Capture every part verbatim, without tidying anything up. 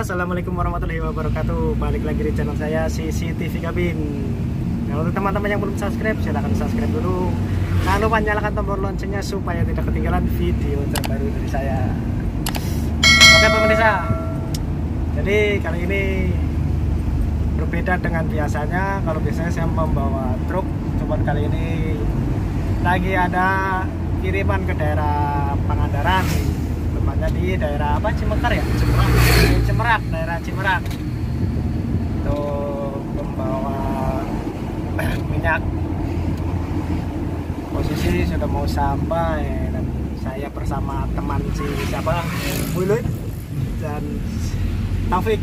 Assalamualaikum warahmatullahi wabarakatuh. Balik lagi di channel saya C C T V Kabin. Nah, untuk teman-teman yang belum subscribe, silahkan subscribe dulu. Jangan lupa nyalakan tombol loncengnya supaya tidak ketinggalan video terbaru dari saya. Oke pemirsa, jadi kali ini berbeda dengan biasanya. Kalau biasanya saya membawa truk, cuman kali ini lagi ada kiriman ke daerah Pangandaran, tepatnya di daerah apa, Cimekar ya? Cimerak. Cimerak, daerah Cimerak. Untuk membawa minyak. Posisi sudah mau sampai dan saya bersama teman si siapa? Bulut dan Taufik.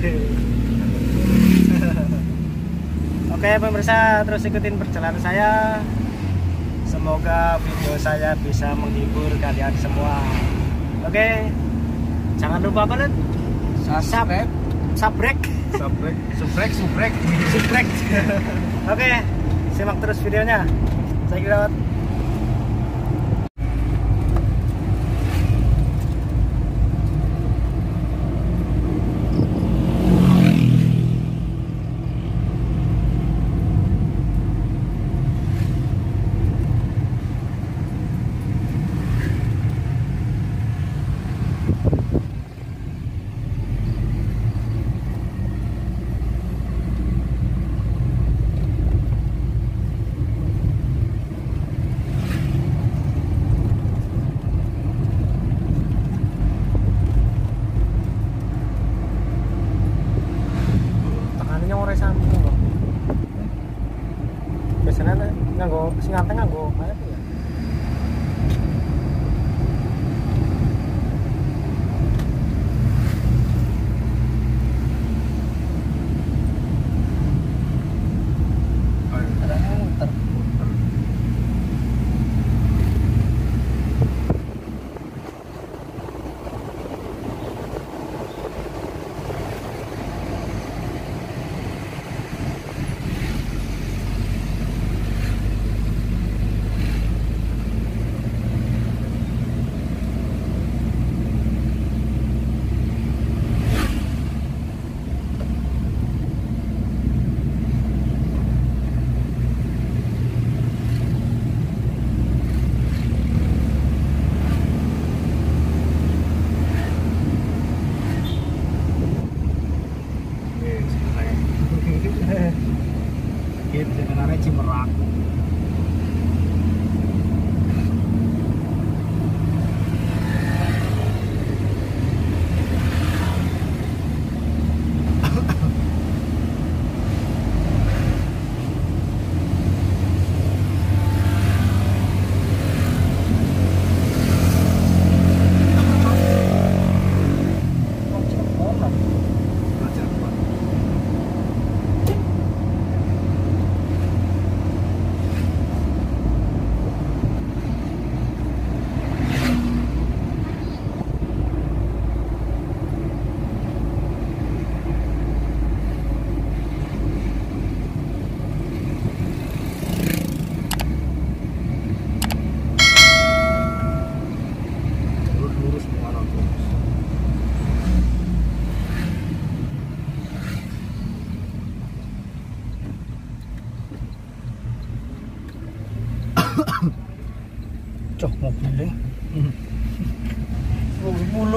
Oke pemirsa, terus ikutin perjalanan saya. Semoga video saya bisa menghibur kalian semua. Oke, jangan lupa banget subscribe, subrek, subrek, subrek, subrek, subrek. Oke, simak terus videonya. Saya kira biasanya nganggo sing nganteng nganggo apa ya? Gitu sebenarnya Cimerak. Cok mobilnya mobil bulu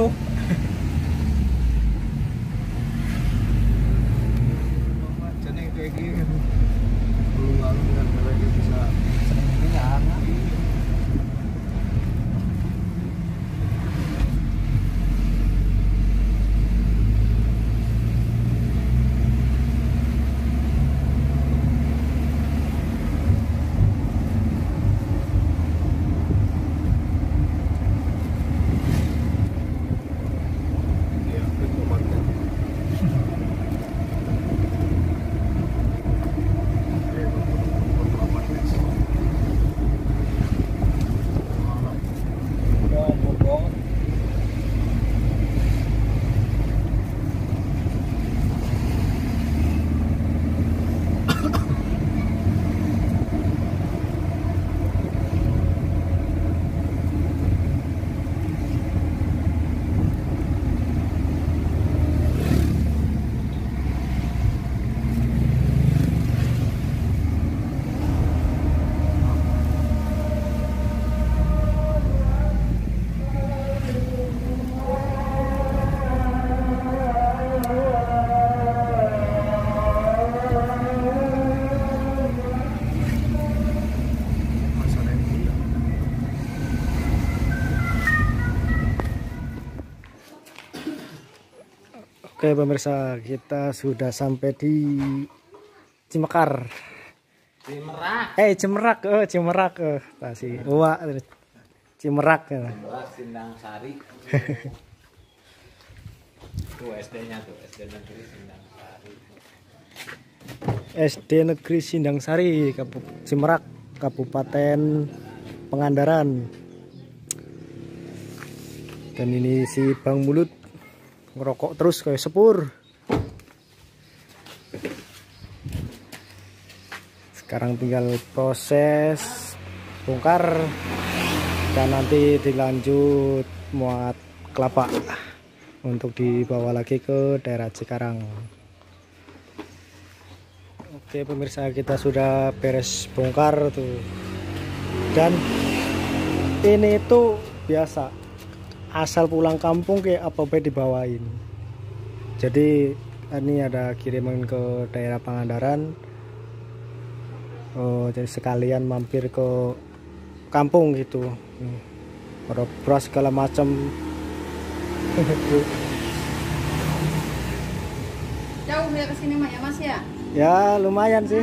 jadi kayak gini belum lalu dengan mereka bisa ini hangat. Oke pemirsa, kita sudah sampai di Cimekar. Cimerak. Eh Cimerak, eh Cimerak, eh pasti. Wah, Cimerak. Cimerak Sindang Sari. Tuh S D-nya tuh, S D Negeri Sindang Sari. S D Negeri Sindang Sari, Kabupaten Cimerak, Kabupaten Pangandaran. Dan ini si Bang Mulut ngerokok terus kayak sepur. Sekarang tinggal proses bongkar dan nanti dilanjut muat kelapa untuk dibawa lagi ke daerah Cikarang. Oke pemirsa, kita sudah beres bongkar tuh. Dan ini tuh biasa, asal pulang kampung kayak apa-apa dibawain. Jadi ini ada kiriman ke daerah Pangandaran. Oh, jadi sekalian mampir ke kampung gitu. Ada beras segala macam. Jauh ya ke sini Mak ya Mas ya? Ya lumayan sih.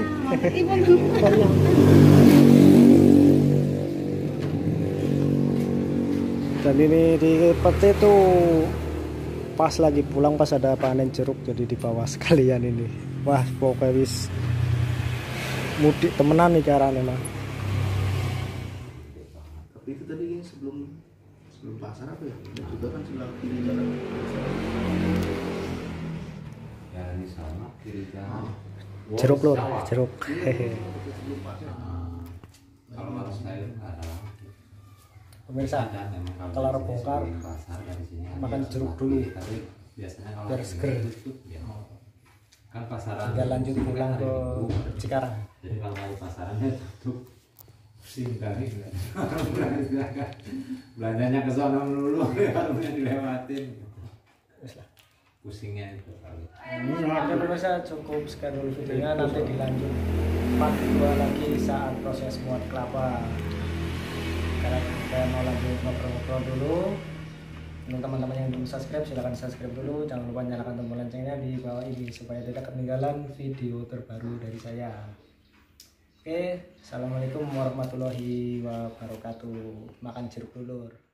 Dan ini di peti tuh pas lagi pulang, pas ada panen jeruk, jadi dibawa sekalian ini. Wah pokoknya wis mudik temenan nih caranya mah. Tapi itu tadi kayaknya sebelum sebelum pasar apa ya? Dan juga kan sebelah kiri jalan. Ya ini sama kiri jalan. Jeruk lur, jeruk. Hehe. Sebelum pasar. Kalau harus saya nggak ada. Pemirsa, kalau bongkar makan jeruk dulu biar seger. Kan pasaran Tinggal lanjut pulang ke Cikarang. Jadi kalau lagi pasarannya tutup pusing kali. Belanjanya ke sana dulu, harusnya dilewatin. Pusingnya itu kali. Oke pemirsa, cukup sekian dulu videonya, nanti dilanjut part dua lagi saat proses muat kelapa. Sekarang saya mau lanjut ngobrol-ngobrol dulu. Untuk teman-teman yang belum subscribe, silahkan subscribe dulu. Jangan lupa nyalakan tombol loncengnya di bawah ini supaya tidak ketinggalan video terbaru dari saya. Oke, assalamualaikum warahmatullahi wabarakatuh. Makan jeruk dulu.